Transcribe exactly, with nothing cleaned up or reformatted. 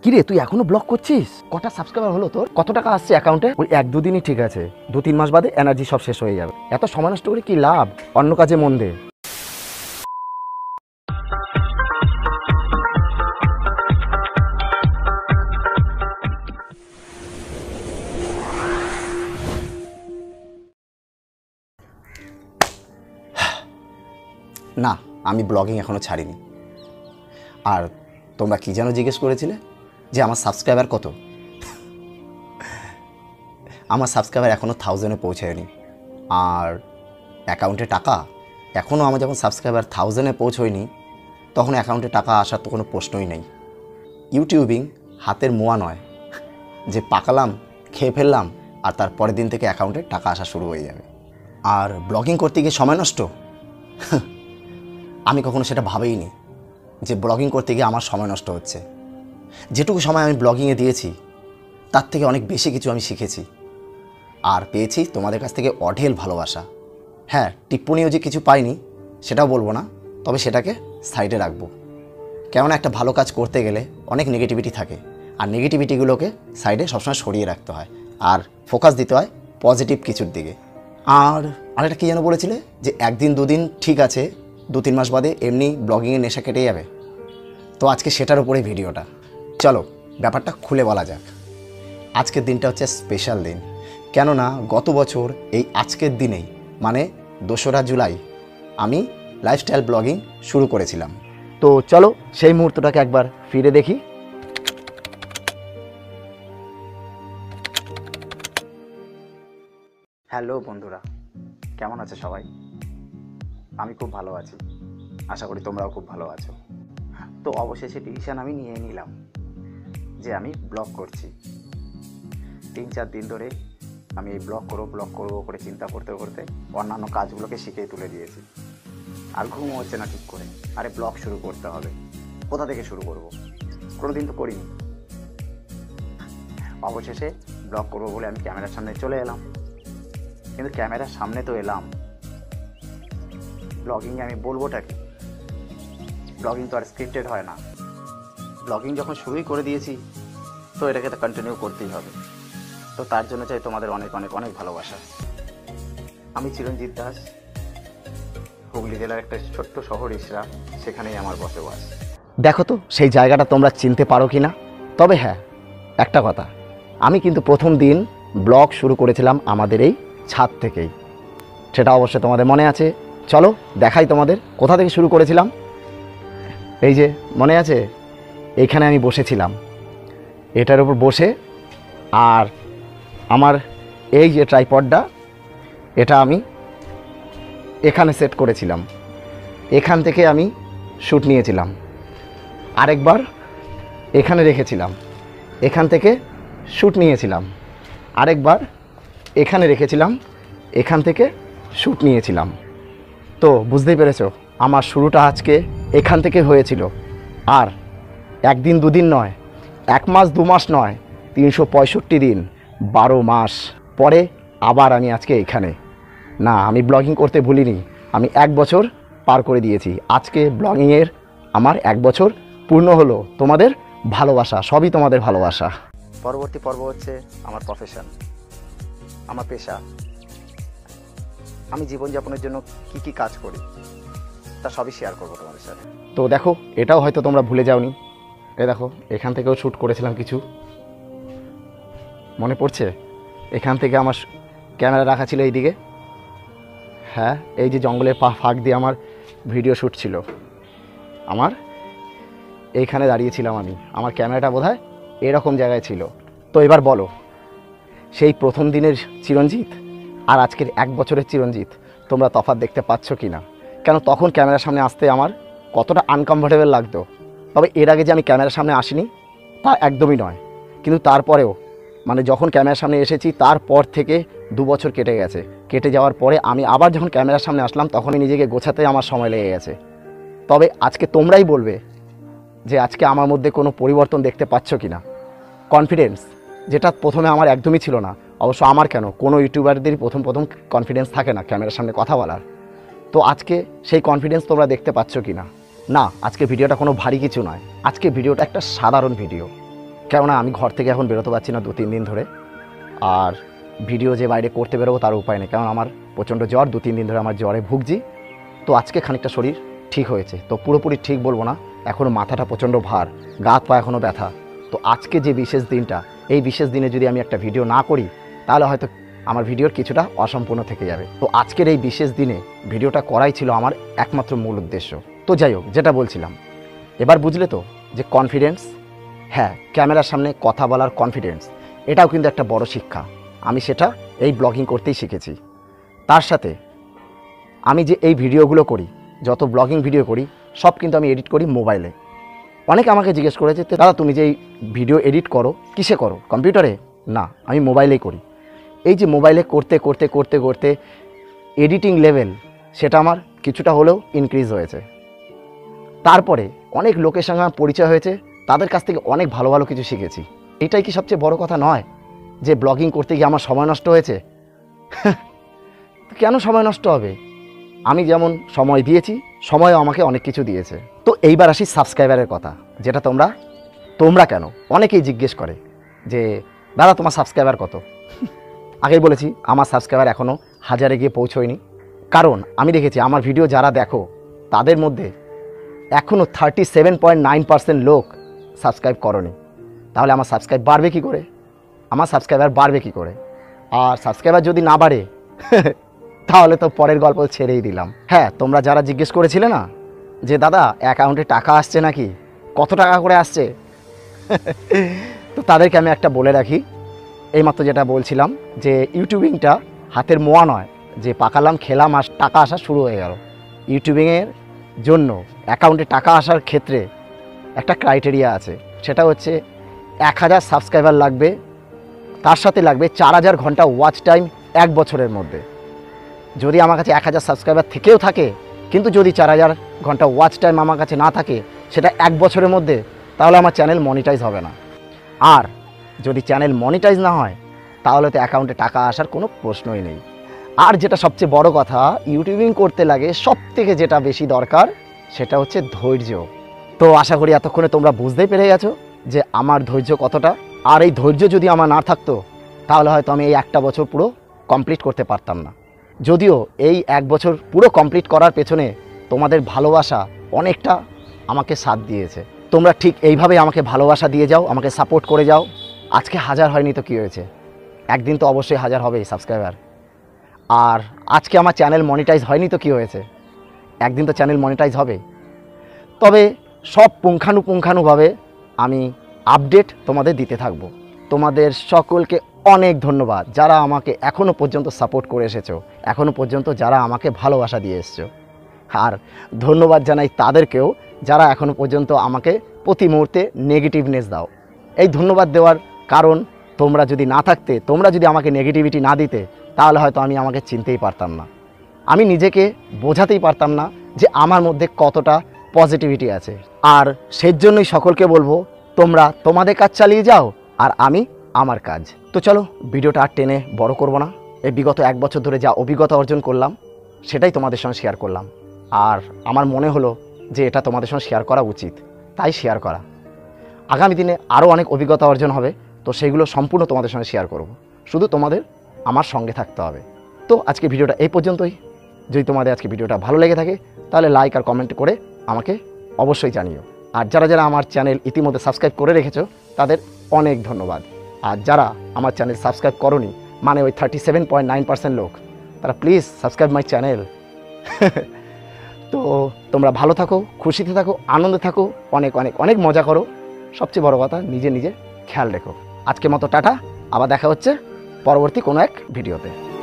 কিরে তুই এখনো ব্লগ করছিস? কটা সাবস্ক্রাইবার হলো তোর? কত টাকা আসছে অ্যাকাউন্টে? ওই এক দুদিনই ঠিক আছে, দু তিন মাস বাদে এনার্জি সব শেষ হয়ে যাবে। এত সময় নষ্ট করে কি লাভ? অন্য কাজে মন দে। না, আমি ব্লগিং এখনও ছাড়িনি। আর তোমরা কি যেন জিজ্ঞেস করেছিলে যে আমার সাবস্ক্রাইবার কত? আমার সাবস্ক্রাইবার এখনও থাউজেন্ডে পৌঁছায়নি। আর অ্যাকাউন্টে টাকা এখনও আমার যখন সাবস্ক্রাইবার থাউজেন্ডে পৌঁছয়নি তখন অ্যাকাউন্টে টাকা আসার তো কোনো প্রশ্নই নেই। ইউটিউবিং হাতের মোয়া নয় যে পাকালাম, খেয়ে ফেললাম আর তার পরের দিন থেকে অ্যাকাউন্টে টাকা আসা শুরু হয়ে যাবে। আর ব্লগিং করতে গিয়ে সময় নষ্ট, আমি কখনো সেটা ভাবেইনি যে ব্লগিং করতে গিয়ে আমার সময় নষ্ট হচ্ছে। যেটুকু সময় আমি ব্লগিংয়ে দিয়েছি তার থেকে অনেক বেশি কিছু আমি শিখেছি আর পেয়েছি তোমাদের কাছ থেকে অঢেল ভালোবাসা। হ্যাঁ, টিপ্পনিও যে কিছু পাইনি সেটাও বলবো না, তবে সেটাকে সাইডে রাখবো। কেননা একটা ভালো কাজ করতে গেলে অনেক নেগেটিভিটি থাকে আর নেগেটিভিটিগুলোকে সাইডে সবসময় সরিয়ে রাখতে হয় আর ফোকাস দিতে হয় পজিটিভ কিছুর দিকে। আর আরেকটা কী যেন বলেছিলে যে একদিন দুদিন ঠিক আছে, দু তিন মাস বাদে এমনি ব্লগিংয়ের নেশা কেটে যাবে। তো আজকে সেটার উপরেই ভিডিওটা। চলো ব্যাপারটা খুলে বলা যাক। আজকের দিনটা হচ্ছে স্পেশাল দিন, কেননা গত বছর এই আজকের দিনেই মানে দোসরা জুলাই আমি লাইফস্টাইল ব্লগিং শুরু করেছিলাম। তো চলো সেই মুহূর্তটাকে একবার ফিরে দেখি। হ্যালো বন্ধুরা, কেমন আছে সবাই? আমি খুব ভালো আছি, আশা করি তোমরাও খুব ভালো আছো। তো অবশেষে ডিসিশন আমি নিয়ে নিলাম যে আমি ব্লগ করছি। তিন চার দিন ধরে আমি এই ব্লগ করবো ব্লগ করবো করে চিন্তা করতে করতে অন্যান্য কাজগুলোকে শিখিয়ে তুলে দিয়েছি। আর ঘুম হচ্ছে না ঠিক করে। আরে ব্লগ শুরু করতে হবে, কোথা থেকে শুরু করব? কোনো দিন তো করিনি। অবশেষে ব্লগ করবো বলে আমি ক্যামেরার সামনে চলে এলাম। কিন্তু ক্যামেরার সামনে তো এলাম, ব্লগিংয়ে আমি বলবোটা কি? ব্লগিং তো আর স্ক্রিপ্টেড হয় না। ব্লগিং যখন শুরুই করে দিয়েছি তো এটাকে তো কন্টিনিউ করতেই হবে। তো তার জন্য চাই তোমাদের অনেক অনেক অনেক ভালোবাসা। আমি চিরঞ্জিত দাস, হুগলি জেলার একটা ছোট্ট শহর ইসরা, সেখানেই আমার বসবাস। দেখো তো সেই জায়গাটা তোমরা চিনতে পারো কি না? তবে হ্যাঁ, একটা কথা, আমি কিন্তু প্রথম দিন ব্লগ শুরু করেছিলাম আমাদের এই ছাদ থেকেই। সেটা অবশ্যই তোমাদের মনে আছে। চলো দেখাই তোমাদের কোথা থেকে শুরু করেছিলাম। এই যে মনে আছে, এইখানে আমি বসেছিলাম, এটার উপর বসে, আর আমার এই যে ট্রাইপডটা এটা আমি এখানে সেট করেছিলাম। এখান থেকে আমি শ্যুট নিয়েছিলাম। আরেকবার এখানে রেখেছিলাম, এখান থেকে শ্যুট নিয়েছিলাম। আরেকবার এখানে রেখেছিলাম, এখান থেকে শ্যুট নিয়েছিলাম। তো বুঝতেই পেরেছো আমার শুরুটা আজকে এখান থেকে হয়েছিল। আর একদিন দুদিন নয়, এক মাস দু মাস নয়, তিনশো পঁয়ষট্টি দিন, বারো মাস পরে আবার আমি আজকে এখানে। না, আমি ব্লগিং করতে ভুলিনি, আমি এক বছর পার করে দিয়েছি। আজকে ব্লগিংয়ের আমার এক বছর পূর্ণ হলো। তোমাদের ভালোবাসা, সবই তোমাদের ভালোবাসা। পরবর্তী পর্ব হচ্ছে আমার প্রফেশন, আমার পেশা। আমি জীবনযাপনের জন্য কি কি কাজ করি তা সবই শেয়ার করবো তোমাদের সাথে। তো দেখো, এটাও হয়তো তোমরা ভুলে যাওনি। এ দেখো, এখান থেকেও শ্যুট করেছিলাম কিছু, মনে পড়ছে? এখান থেকে আমার ক্যামেরা রাখা ছিল এইদিকে। হ্যাঁ, এই যে জঙ্গলের পা ফাঁক দিয়ে আমার ভিডিও শ্যুট ছিল। আমার এইখানে দাঁড়িয়েছিলাম আমি, আমার ক্যামেরাটা বোধহয় এরকম জায়গায় ছিল। তো এবার বলো, সেই প্রথম দিনের চিরঞ্জিত আর আজকের এক বছরের চিরঞ্জিত তোমরা তফাৎ দেখতে পাচ্ছ কি না? কেন তখন ক্যামেরার সামনে আসতে আমার কতটা আনকমফোর্টেবল লাগতো। তবে এর আগে যে আমি ক্যামেরার সামনে আসিনি তা একদমই নয়, কিন্তু তারপরেও মানে যখন ক্যামেরার সামনে এসেছি তারপর থেকে দু বছর কেটে গেছে। কেটে যাওয়ার পরে আমি আবার যখন ক্যামেরার সামনে আসলাম তখনই নিজেকে গোছাতে আমার সময় লেগে গেছে। তবে আজকে তোমরাই বলবে যে আজকে আমার মধ্যে কোনো পরিবর্তন দেখতে পাচ্ছ কি না। কনফিডেন্স, যেটা প্রথমে আমার একদমই ছিল না। অবশ্য আমার কেন, কোনো ইউটিউবারদেরই প্রথম প্রথম কনফিডেন্স থাকে না ক্যামেরার সামনে কথা বলার। তো আজকে সেই কনফিডেন্স তোমরা দেখতে পাচ্ছ কি না? না, আজকে ভিডিওটা কোনো ভারী কিছু নয়, আজকে ভিডিওটা একটা সাধারণ ভিডিও। কেননা আমি ঘর থেকে এখন বেরোতে পারছি না দু তিন দিন ধরে। আর ভিডিও যে বাইরে করতে বেরোবো তার উপায় নেই, কারণ আমার প্রচণ্ড জ্বর, দু তিন দিন ধরে আমার জ্বরে ভুগছি। তো আজকে খানিকটা শরীর ঠিক হয়েছে, তো পুরোপুরি ঠিক বলবো না, এখনও মাথাটা প্রচণ্ড ভার, গা হাত পা এখনও ব্যথা। তো আজকে যে বিশেষ দিনটা, এই বিশেষ দিনে যদি আমি একটা ভিডিও না করি তাহলে হয়তো আমার ভিডিওর কিছুটা অসম্পূর্ণ থেকে যাবে। তো আজকের এই বিশেষ দিনে ভিডিওটা করাই ছিল আমার একমাত্র মূল উদ্দেশ্য। তো যাই হোক, যেটা বলছিলাম, এবার বুঝলে তো যে কনফিডেন্স, হ্যাঁ ক্যামেরার সামনে কথা বলার কনফিডেন্স, এটাও কিন্তু একটা বড় শিক্ষা। আমি সেটা এই ব্লগিং করতেই শিখেছি। তার সাথে আমি যে এই ভিডিওগুলো করি, যত ব্লগিং ভিডিও করি, সব কিন্তু আমি এডিট করি মোবাইলে। অনেকে আমাকে জিজ্ঞেস করেছে, দাদা তুমি যে এই ভিডিও এডিট করো কিসে করো, কম্পিউটারে? না, আমি মোবাইলেই করি। এই যে মোবাইলে করতে করতে করতে করতে এডিটিং লেভেল সেটা আমার কিছুটা হলেও ইনক্রিজ হয়েছে। তারপরে অনেক লোকের সঙ্গে আমার পরিচয় হয়েছে, তাদের কাছ থেকে অনেক ভালো ভালো কিছু শিখেছি। এটাই কি সবচেয়ে বড় কথা নয় যে ব্লগিং করতে গিয়ে আমার সময় নষ্ট হয়েছে? কেন সময় নষ্ট হবে? আমি যেমন সময় দিয়েছি, সময়ও আমাকে অনেক কিছু দিয়েছে। তো এইবার আসি সাবস্ক্রাইবারের কথা, যেটা তোমরা তোমরা কেন অনেকেই জিজ্ঞেস করে যে দাদা তোমার সাবস্ক্রাইবার কত? আগেই বলেছি আমার সাবস্ক্রাইবার এখনও হাজারে গিয়ে পৌঁছয়নি, কারণ আমি দেখেছি আমার ভিডিও যারা দেখো তাদের মধ্যে এখনও thirty seven point nine percent লোক সাবস্ক্রাইব করনি। তাহলে আমার সাবস্ক্রাইব বাড়বে কী করে? আমার সাবস্ক্রাইবার বাড়বে কী করে? আর সাবস্ক্রাইবার যদি না বাড়ে তাহলে তো পরের গল্প ছেড়েই দিলাম। হ্যাঁ, তোমরা যারা জিজ্ঞেস করেছিলে না যে দাদা অ্যাকাউন্টে টাকা আসছে নাকি, কত টাকা করে আসছে, তো তাদেরকে আমি একটা বলে রাখি, এইমাত্র যেটা বলছিলাম যে ইউটিউবিংটা হাতের মোয়া নয় যে পাকালাম খেলাম আর টাকা আসা শুরু হয়ে গেল। ইউটিউবিংয়ের জন্য অ্যাকাউন্টে টাকা আসার ক্ষেত্রে একটা ক্রাইটেরিয়া আছে, সেটা হচ্ছে এক হাজার সাবস্ক্রাইবার লাগবে, তার সাথে লাগবে চার হাজার ঘন্টা ওয়াচ টাইম এক বছরের মধ্যে। যদি আমার কাছে এক হাজার সাবস্ক্রাইবার থেকেও থাকে, কিন্তু যদি চার হাজার ঘন্টা ওয়াচ টাইম আমার কাছে না থাকে সেটা এক বছরের মধ্যে, তাহলে আমার চ্যানেল মনিটাইজ হবে না। আর যদি চ্যানেল মনিটাইজ না হয় তাহলে তো অ্যাকাউন্টে টাকা আসার কোনো প্রশ্নই নেই। আর যেটা সবচেয়ে বড় কথা, ইউটিউবিং করতে লাগে সব থেকে যেটা বেশি দরকার সেটা হচ্ছে ধৈর্য। তো আশা করি এতক্ষণে তোমরা বুঝতেই পেরে গেছো যে আমার ধৈর্য কতটা। আর এই ধৈর্য যদি আমার না থাকতো তাহলে হয়তো আমি এই একটা বছর পুরো কমপ্লিট করতে পারতাম না। যদিও এই এক বছর পুরো কমপ্লিট করার পেছনে তোমাদের ভালোবাসা অনেকটা আমাকে সাথ দিয়েছে। তোমরা ঠিক এইভাবেই আমাকে ভালোবাসা দিয়ে যাও, আমাকে সাপোর্ট করে যাও। আজকে হাজার হয়নি তো কী হয়েছে, একদিন তো অবশ্যই হাজার হবেই সাবস্ক্রাইবার। আর আজকে আমার চ্যানেল মনিটাইজ হয়নি তো কী হয়েছে, একদিন তো চ্যানেল মনিটাইজ হবে। তবে সব পুঙ্খানুপুঙ্খানুভাবে আমি আপডেট তোমাদের দিতে থাকব। তোমাদের সকলকে অনেক ধন্যবাদ যারা আমাকে এখনও পর্যন্ত সাপোর্ট করে এসেছো, এখনও পর্যন্ত যারা আমাকে ভালোবাসা দিয়ে এসেছো। আর ধন্যবাদ জানাই তাদেরকেও যারা এখনও পর্যন্ত আমাকে প্রতি মুহূর্তে নেগেটিভনেস দাও। এই ধন্যবাদ দেওয়ার কারণ তোমরা যদি না থাকতে, তোমরা যদি আমাকে নেগেটিভিটি না দিতে, তাহলে হয়তো আমি আমাকে চিনতেই পারতাম না, আমি নিজেকে বোঝাতেই পারতাম না যে আমার মধ্যে কতটা পজিটিভিটি আছে। আর সেজন্যই সকলকে বলবো তোমরা তোমাদের কাজ চালিয়ে যাও আর আমি আমার কাজ। তো চলো ভিডিওটা আর টেনে বড় করব না। এই বিগত এক বছর ধরে যা অভিজ্ঞতা অর্জন করলাম সেটাই তোমাদের সঙ্গে শেয়ার করলাম। আর আমার মনে হলো যে এটা তোমাদের সঙ্গে শেয়ার করা উচিত, তাই শেয়ার করা। আগামী দিনে আরও অনেক অভিজ্ঞতা অর্জন হবে, তো সেইগুলো সম্পূর্ণ তোমাদের সঙ্গে শেয়ার করব। শুধু তোমাদের আমার সঙ্গে থাকতে হবে। তো আজকে ভিডিওটা এই পর্যন্তই। যদি তোমাদের আজকে ভিডিওটা ভালো লেগে থাকে তাহলে লাইক আর কমেন্ট করে আমাকে অবশ্যই জানিও। আর যারা যারা আমার চ্যানেল ইতিমধ্যে সাবস্ক্রাইব করে রেখেছো তাদের অনেক ধন্যবাদ। আর যারা আমার চ্যানেল সাবস্ক্রাইব করোনি, মানে ওই thirty seven point nine percent লোক, তারা প্লিজ সাবস্ক্রাইব মাই চ্যানেল। তো তোমরা ভালো থাকো, খুশিতে থাকো, আনন্দে থাকো, অনেক অনেক অনেক মজা করো। সবচেয়ে বড় কথা, নিজে নিজে খেয়াল রেখো। আজকের মতো টাটা, আবার দেখা হচ্ছে পরবর্তী কোনো এক ভিডিওতে।